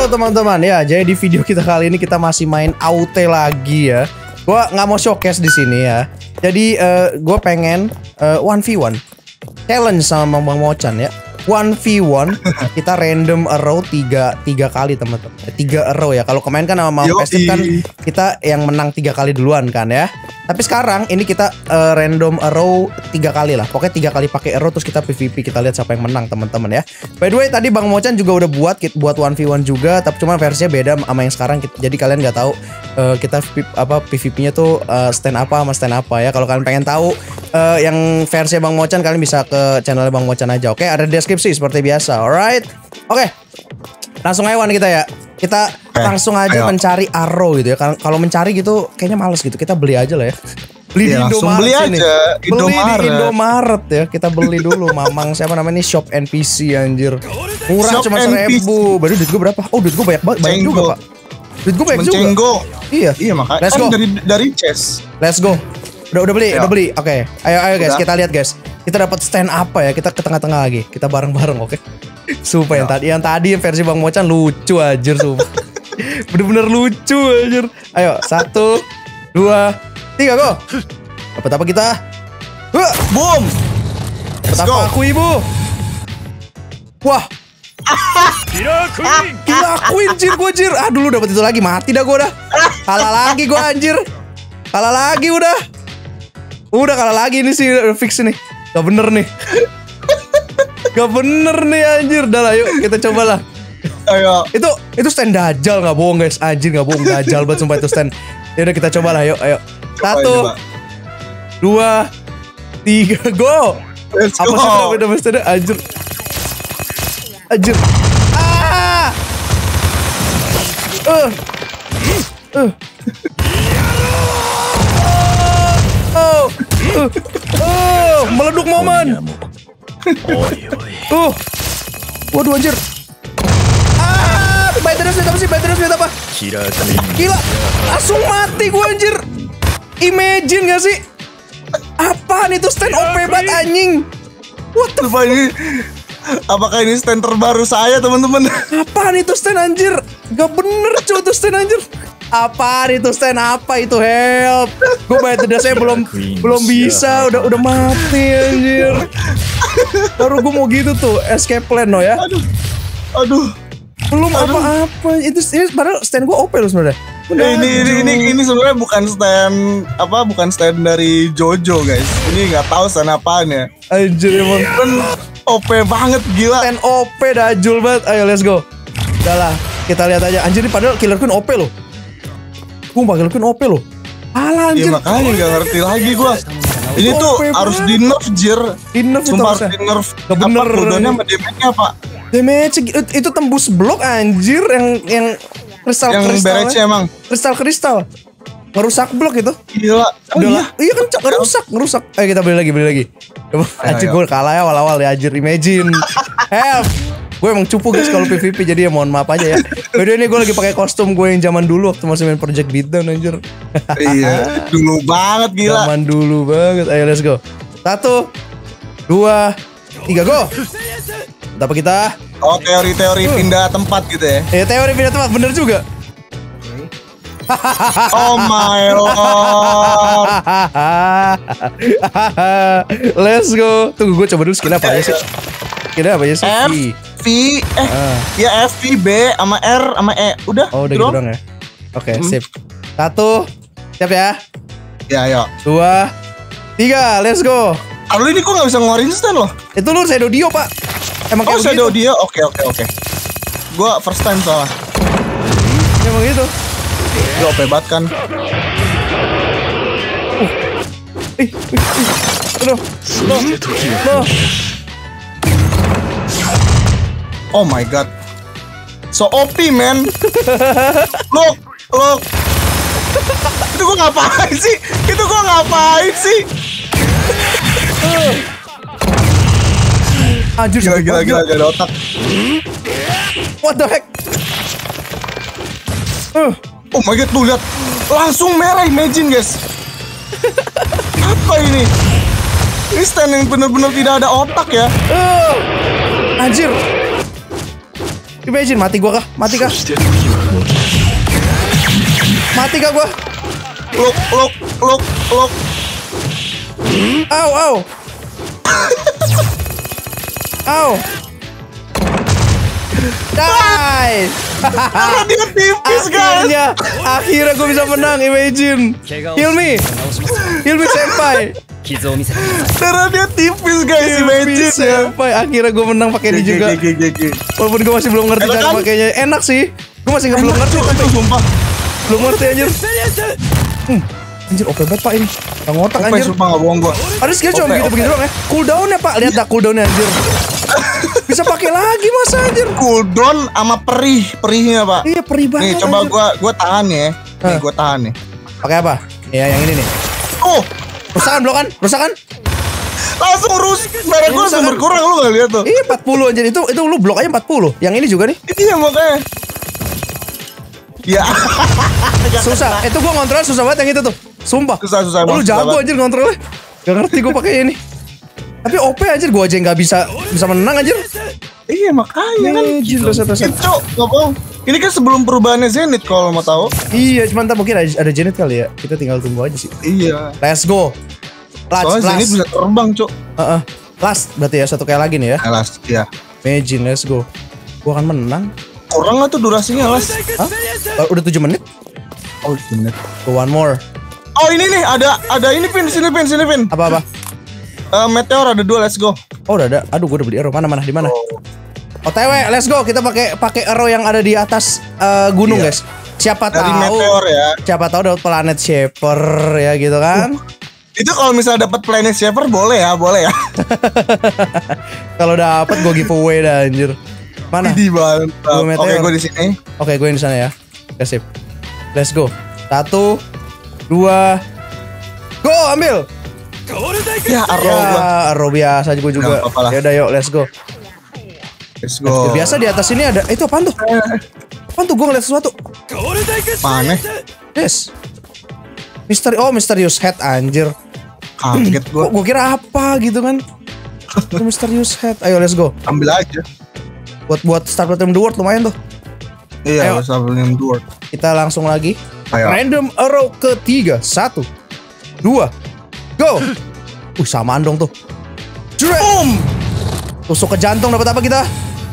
teman-teman ya, jadi di video kita kali ini kita masih main AUT lagi ya. Gua nggak mau showcase di sini ya. Jadi gue pengen 1v1 challenge sama Bang Mocan ya. 1v1 kita random arrow 3 kali teman-teman. 3 arrow ya. Kalau kemarin kan sama Festive kan kita yang menang 3 kali duluan kan ya. Tapi sekarang ini kita random arrow 3 kali lah. Pokoknya 3 kali pakai arrow terus kita PVP, kita lihat siapa yang menang teman-teman ya. By the way tadi Bang Mocan juga udah buat 1v1 juga, tapi cuma versinya beda sama yang sekarang. Jadi kalian nggak tahu kita PVP-nya tuh stand apa sama stand apa ya. Kalau kalian pengen tahu yang versi Bang Mocan, kalian bisa ke channel Bang Mocan aja. Oke, ada deskripsi seperti biasa. Alright. Oke. Langsung aja Wan kita ya. Kita langsung aja mencari arrow gitu ya. Kalau mencari gitu kayaknya males gitu. Kita beli aja lah ya. Beli di Indomaret beli sini. aja. Beli di Indomaret ya. Kita beli dulu. Mamang siapa namanya nih, Shop NPC anjir. Murah cuma 1.000. Baru duit gue berapa? Oh duit gue banyak juga Pak. Duit gue banyak juga. Iya. Iya makanya. Let's go. Dari chest. Let's go. Udah beli. Oke. Ayo guys, kita lihat guys. Kita dapat stand apa ya? Kita ke tengah-tengah lagi. Kita bareng-bareng, oke? Sumpah yang tadi versi Bang Mocan lucu anjir, sumpah. Bener-bener lucu anjir. Ayo, 1 2 3 go. Dapat apa kita? Boom. Dapat apa aku, Ibu? Wah. Gila Queen jir. Ah dulu dapat itu lagi, mati dah gua dah. Kalah lagi gua anjir. Kalah lagi udah kalah lagi ini sih, fix nih. Gak bener nih. Gak bener nih anjir. Dah lah yuk kita cobalah. Ayo. Itu stand dajal, gak bohong guys. Anjir gak bohong, dajal banget sumpah itu stand. Yaudah kita cobalah yuk. Ayo 1 2 3 go. Apa sih udah mesti ada anjir. Meleduk momen. Waduh anjir. Battery apa? Gila, langsung mati gua anjir. Imagine gak sih? Apaan itu stand OP banget anjing. What the fuck ini? Apakah ini stand terbaru saya teman-teman? Apaan itu stand anjir? Gak bener cuy itu stand anjir. Apaan itu stand apa itu, help? Gue bayar saya belum bisa, udah mati anjir. Baru gue mau gitu tuh escape plan no ya. Aduh. Belum apa-apa. Ini padahal stand gue OP loh sebenarnya. Ini sebenarnya bukan stand dari Jojo guys. Ini nggak tahu stand apaan ya. Anjir emang. Kan OP banget gila. Stand OP dajul banget. Ayo let's go. Udah lah, kita lihat aja. Anjir ini padahal Killer Queen OP loh. Gue bakal Queen OP loh. Alah anjir. Ya makanya gak ngerti lagi gue. Ini tuh harus di nerf jir. Di nerf itu harus di nerf. Gak bener. Cooldownnya sama damage-nya apa? Damage itu tembus blok anjir. Yang kristal. Yang beresnya emang Kristal ngerusak blok itu. Gila. Iya kan ngerusak. Ayo kita beli lagi. Anjir gue kalah ya awal-awal ya anjir. Imagine. Help. Gue emang cupu guys kalau PVP, jadi ya mohon maaf aja ya. Beda ini gue lagi pakai kostum gue yang zaman dulu waktu masih main Project Beatdown anjir. Iya, dulu banget gila. Zaman dulu banget. Ayo let's go. 1 2 3 go. Apa kita? Oh, teori pindah tempat gitu ya. Teori pindah tempat bener juga. Oh my lord. Let's go. Tunggu gue coba dulu skill apa aja sih. Ya F, V, B, sama R, sama E. Udah. Oh udah gitu dong ya. Oke sip. 1 siap ya. Ya ayo 2 3 let's go. Aduh ini kok gak bisa ngeluarin stand loh. Itu lu Shadow Dio pak. Emang kayak Shadow Dio. Oke. Gua first time soalnya. Emang gitu. Gua OP banget kan. Aduh. Oh my god. So OP man. Look. Itu gua ngapain sih? Anjir gila ada otak. What the heck? Oh my god, tuh lihat. Langsung merah, imagine guys. Apa ini? Ini stand yang bener-bener tidak ada otak ya. Anjir. Imagine mati gua kah? Mati kah? Mati kah gua? Look. Au. Au. Die. Karena dia tipis guys. Akhirnya gue bisa menang. Imagine. Heal me senpai. Karena dia tipis guys. Imagine ya. Senpai. Akhirnya gue menang pakai ini juga. Walaupun gue masih belum ngerti cara pakainya. Enak sih. Gue masih belum ngerti. Sumpah. Belum ngerti anjir. Anjir OP banget pak ini. Gak ngotak anjir. Sumpah gak bohong gua. Ada skill cuma begitu doang ya. Cooldown ya pak. Lihat dah cooldownnya anjir. Bisa pakai lagi masa anjir. Cooldown sama perihnya pak. Iya perih banget. Nih coba gua tahan ya. Nih gua tahan nih. Pakai apa? Ya yang ini nih. Oh, Rusakan blok kan? Rusakan? langsung merah gua langsung berkurang, lu gak lihat tuh? Iya 40 anjir. Itu lu blok aja 40. Yang ini juga nih. Iya makanya. Ya. Susah. Itu gua ngontrol susah banget yang itu tuh. Sumpah. Susah Lu jago anjir ngontrolnya. Gak ngerti gua pakai ini. Tapi OP anjir, gua aja nggak bisa menang anjir. Iya makanya kan. Persen. Cok, nggak bohong. Ini kan sebelum perubahannya Zenith kalau mau tahu. Iya, cuman mungkin ada Zenith kali ya. Kita tinggal tunggu aja sih. Iya. Let's go. Soalnya Zenith bisa terbang, Cok. Last berarti ya, satu kali lagi nih ya. Last, ya. Imagine, let's go. Gua akan menang. Kurang nggak tuh durasinya last? Hah? Udah 7 menit? Oh, menit. Go one more. Oh ini nih, ada ini pin, sini pin. Apa? Meteor ada 2, let's go. Oh udah ada. Aduh, gue udah beli arrow. Mana di mana? OTW, let's go. Kita pakai arrow yang ada di atas gunung, guys. Siapa dari tahu meteor ya. Siapa tahu dapat planet shaper ya gitu kan. Itu kalau misalnya dapat planet shaper boleh ya. Kalau dapat gue giveaway dah anjir. Mana? Di banget. Oke, gue di sini. Oke, gue di sana ya. Oke, sip. Let's go. 1 2 go, ambil. Ya, arrow biasa aja gue juga. Ya udah yuk, let's go. Let's go. Biasa di atas ini ada itu apaan tuh? Apaan tuh? Gue ngeliat sesuatu. Mana? Yes. Mysterious head anjir. Kaget gue. Gue kira apa gitu kan. Mysterious head. Ayo let's go. Ambil aja. Buat start Platinum the World lumayan tuh. Iya, start Platinum the World. Kita langsung lagi. Ayo. Random arrow ketiga. 1 2 go. Samaan dong tuh. Boom. Tusuk ke jantung, dapat apa kita?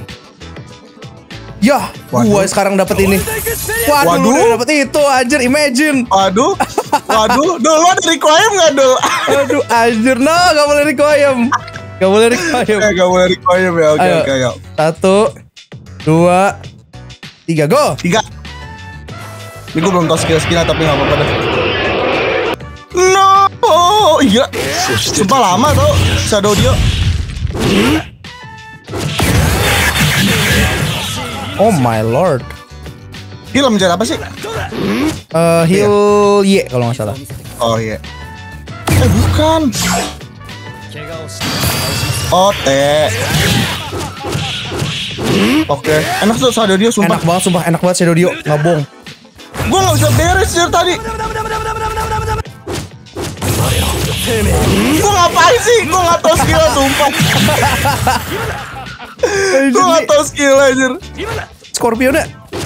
Ya, gua sekarang dapat ini. Waduh, udah dapat itu anjir, imagine. Waduh. Dul, lu ada requiem enggak, Dul? Aduh, anjir, no, enggak boleh requiem. Enggak boleh requiem. Enggak boleh requiem ya. Oke, ayo. 1 2 3 go. 3. Ini gue belum tahu skill-skillnya tapi gak apa-apa deh. No, iya. Sumpah lama tau Shadow Dio. Oh my lord. Heal mencari apa sih? Heal Y kalau nggak salah. Oh iya. Bukan. T. Oke. Enak tuh Shadow Dio sumpah. Enak banget Shadow Dio, nggak bohong. Gue gak bisa beres dari tadi. Gue ngapain sih? Gue gak tau skill sumpah. Gue gak tau skill anjir. Scorpionnya.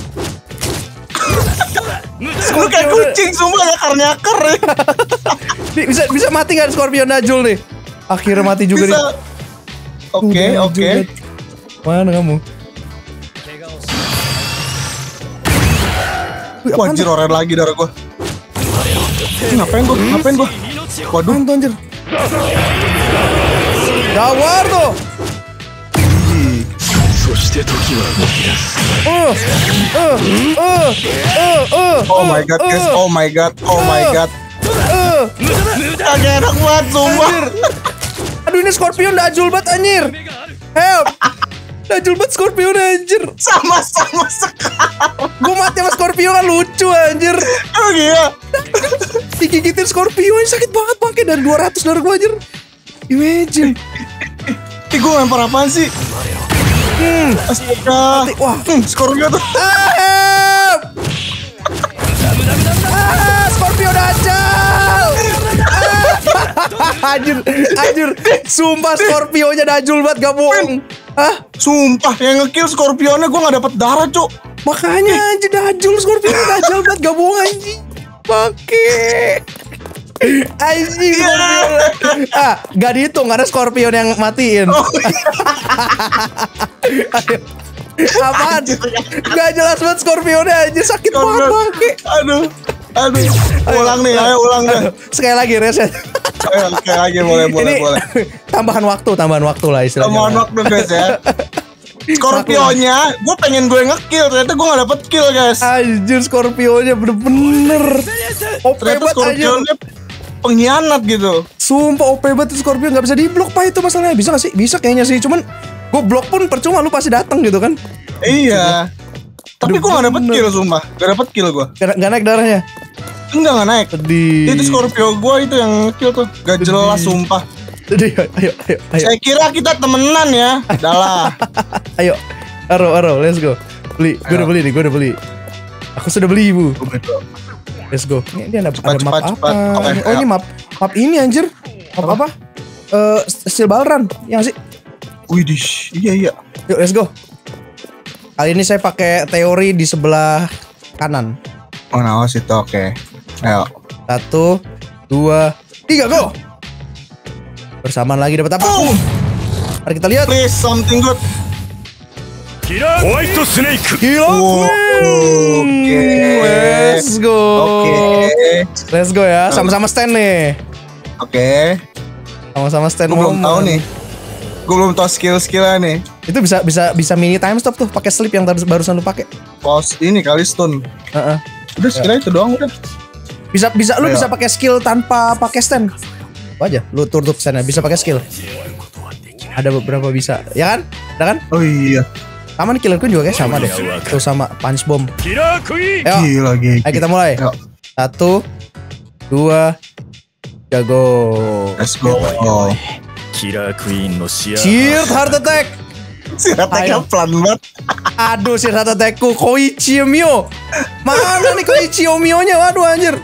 Lu kayak kucing sumpah, nyakar ya. Bisa mati gak Scorpion Najul nih? Akhirnya mati juga bisa. Nih. Oke. Mana kamu? Wajir oren lagi darah gue. Ngapain gue? Waduh, anjir. Dawar tuh. Oh my god, guys. Oh my god. Agak enak banget sumpah. Aduh, ini Scorpion Najul banget anjir. Help. Najul banget Scorpion anjir. Sama-sama sekali. Gue mati sama Scorpion kan lucu anjir. Oh iya. Digigitin Scorpion sakit banget pakai dan 200 darah gue anjir. Imagine. Gue lempar apaan sih? Astaga. Wah, Scorpion tuh. Help. Scorpion Najul. Anjir. Sumpah Scorpionnya Najul banget, gak bohong. Ah, Sumpah yang ngekill Scorpionnya gue gak dapet darah cuk. makanya anjir Dajjal Scorpion Dajjal banget gak bohong anjing. Pakai anjing Scorpion. Ah, gak dihitung karena Scorpion yang matiin. Oh, Ayo. Apaan? Gak jelas banget Scorpionnya anjir sakit banget bangke. Aduh. Ulang nih, ayo ulang deh. Sekali lagi reset. Ayo, kayak lagi boleh. Tambahan waktu lah istilahnya. Tambahan waktu guys ya. Scorpionnya, gue pengen gue ngekill, ternyata gue gak dapet kill guys. Anjir Scorpionnya bener-bener OP Ternyata banget anjir. Scorpionnya pengkhianat gitu. Sumpah OP banget itu Scorpion gak bisa diblok pak itu masalahnya. Bisa gak sih? Bisa kayaknya sih. Cuman gue blok pun percuma lu pasti datang gitu kan. Iya. Tapi gue gak dapet bener. kill sumpah. Gak dapet kill gue. Gak naik darahnya. Enggak gak naik. Sedih. Itu Scorpio gue itu yang kill tuh. Gak jelas sumpah. Sedih. Ayo. Saya kira kita temenan ya. Dalah. Ayo. Aro, let's go. Beli. Gue udah beli. Aku sudah beli bu. Let's go. Ini ada map apa? Oke, Oh ini map ini anjir. Map apa? Steel Ballrun. Yang sih? Widih. Iya. Yuk let's go. Kali ini saya pakai teori di sebelah kanan. Oh nawas itu oke. Ayo. 1, 2, 3 go. Bersamaan lagi dapat apa? Mari kita lihat. Please something good. White Snake. Gila. Oke. Let's go. Let's go ya. Sama-sama stand nih. Oke. Sama-sama stand. Gue belum tahu nih. Gue belum tahu skill-skillnya nih. Itu bisa mini time stop tuh pakai sleep yang barusan lu pakai. Pos ini kali stun. Heeh. Udah skillnya itu doang udah. Lu bisa pakai skill tanpa pakai stand. Apa aja? Lu tutup standnya bisa pakai skill. Ada beberapa bisa, ya kan? Ada kan? Oh iya. Sama nih Killer Queen juga kayak sama deh. Tuh sama Punch Bomb. Killer Queen. Ayo. Gila. Ayo kita mulai. Yuk. 1, 2, 3 go. Let's go. Killer Queen no Shield Heart Attack. Si attack-nya pelan banget. Aduh Shield Heart Attack-ku Koichi Mio. Mana nih Koichi Mio-nya? Waduh anjir.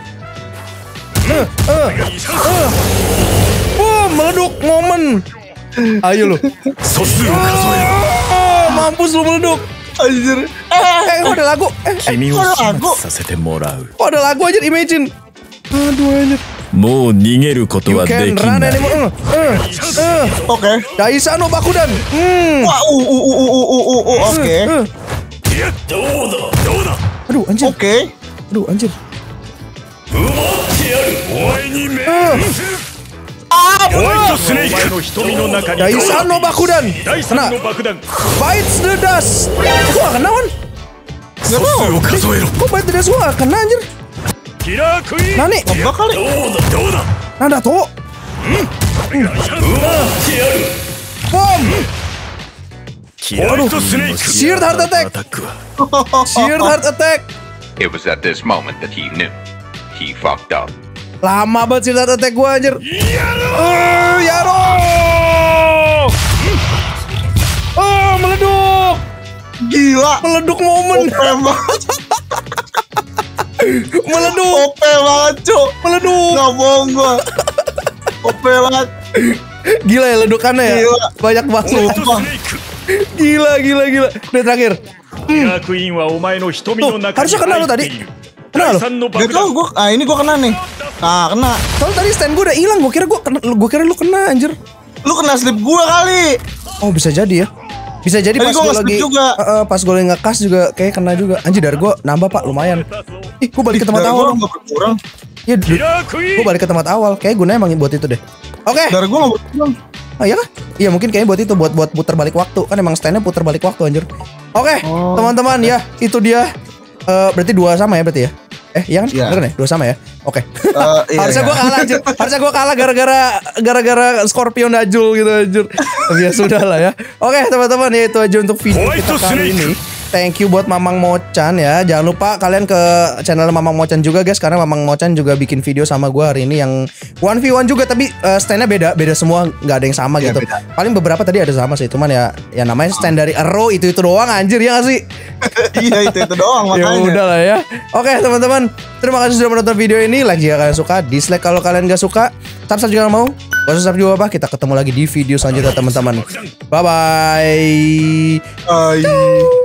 Meleduk momen. Ayo lu. Mampus lu meleduk. Anjir. Ada lagu. Kok ada lagu aja Imagine. Aduh anjir. You can run anymore. Oke. Daisa no Bakudan. Wah, oke. Aduh anjir. Oke. Aduh anjir. Daisa no Bakudan. Kena. Bites the dust. Gua kena kan? Kok bites the dust gua kena anjir? Nani? Ngebak kali. Nada to. Bom. Waduh. Sheared Heart Attack. Sheared Heart Attack. It was at this moment that he knew. He fucked up. Lama banget Sheared Heart Attack gua anjir. Yaro. Meleduk. Gila. Meleduk momen. OP banget. Meleduk. OP banget, Cuk. Meleduk. Nggak bohong gua. OP banget. Gila ya ledukannya ya. Gila. Banyak banget. Sumpah. Gila. Udah terakhir. Tuh, harusnya kena lu tadi. Kena lu. Gak tau gua. Ini gua kena nih. Nah, kena. Soalnya tadi stand gue udah hilang. Gue kira lu kena anjir. Lu kena slip gua kali. Oh bisa jadi ya. Bisa jadi Tadi pas gua gue nge-slip lagi juga. pas gue lagi ngekas juga kayak kena juga. Anjir dari gue nambah pak lumayan. Ih gue balik ke tempat Darah awal. gua nggak berkurang. Iya gue balik ke tempat awal. Kayak gunanya emang buat itu deh. Oke. Darah gua nggak berkurang. Oh iya kah? Iya mungkin kayaknya buat itu buat putar balik waktu. Kan emang standnya putar balik waktu anjir. Oke teman-teman ya itu dia. Berarti 2 sama ya berarti ya? Iya kan? Iya. Bener kan ya? 2 sama ya? Oke. Iya, Harusnya gue kalah anjir. Harusnya gue kalah gara-gara Scorpion Dajjal gitu anjir. Tapi ya sudah lah ya. Oke teman-teman ya itu aja untuk video kita kali ini. Thank you buat Mamang Mochan ya. Jangan lupa kalian ke channel Mamang Mochan juga guys. Karena Mamang Mochan juga bikin video sama gue hari ini yang 1v1 juga. Tapi standnya beda semua. Gak ada yang sama Iya, gitu. beda. Paling beberapa tadi ada sama sih. Cuman ya namanya stand dari Arrow itu doang anjir ya gak sih? Iya itu doang Ya makanya. udah lah ya. Oke teman-teman, terima kasih sudah menonton video ini. Like jika kalian suka, dislike kalau kalian gak suka. Subscribe jika kalian mau. Gak usah subscribe apa, kita ketemu lagi di video selanjutnya teman-teman. Bye bye. Bye.